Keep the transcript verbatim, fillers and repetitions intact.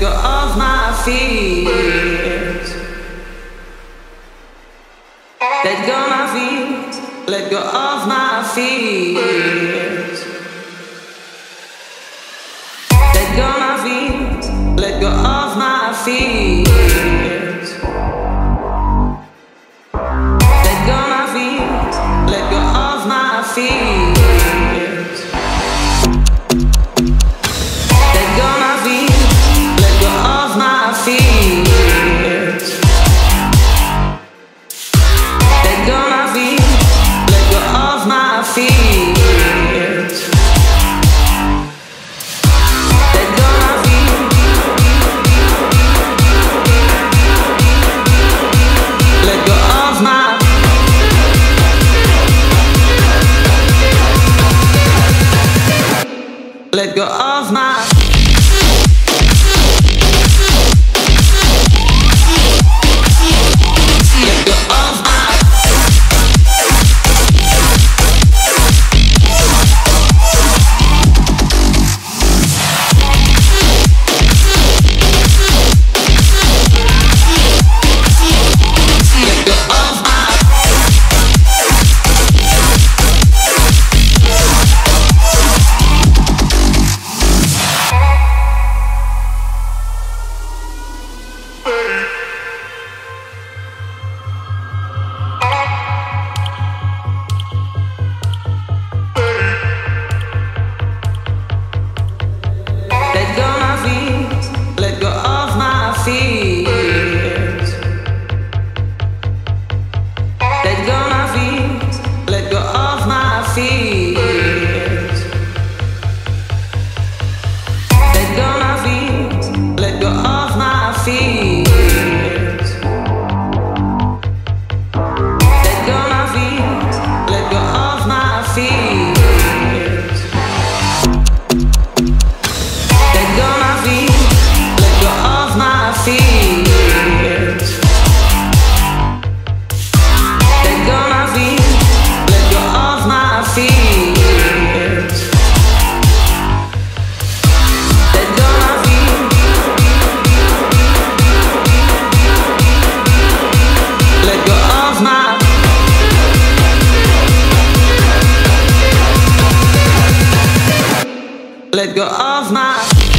go of my fears. Let go my fears. Let go of my fears. Let go my fears. Let go of my fears. Let go my fears. Let go of my fears. Let go my fears. Let go of my fears. Let go my fears. Let go of my fears. Let go my fears. Let go of my. Let go of my. Let go of my. Let go my fears, let go of my fears. Let go my fears, let go of my fears. Let go my fears, let go of my fears. Let go my fears, let go of my fears. Let go my fears, let go of my fears. Let go my fears, let go of my fears. Let go my fears. Let go of my. Let go of my.